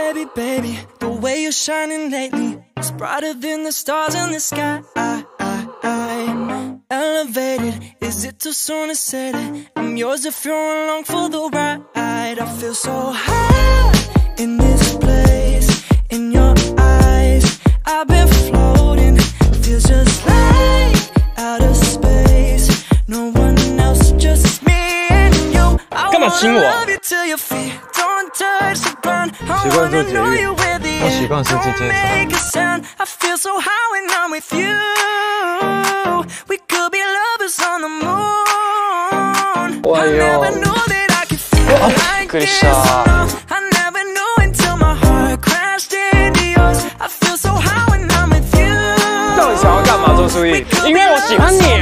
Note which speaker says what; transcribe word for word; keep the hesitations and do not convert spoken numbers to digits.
Speaker 1: baby, baby, the way you're shining lately is brighter than the stars in the sky. Elevated, is it too soon to say that I'm yours if you're along for the ride? I feel so high in this place, in your eyes. I've been floating, feels just like outer space. No one else, just me and you. I wanna love you till your feet don't touch the ground. I wanna know you with the air. Don't make a sound. I feel so high when I'm with you. We could be lovers on the moon. I never knew that I could feel like this. I never knew until my heart crashed into yours. I feel so high when I'm with you. 到底想要干嘛？周书毅，因为我喜欢你。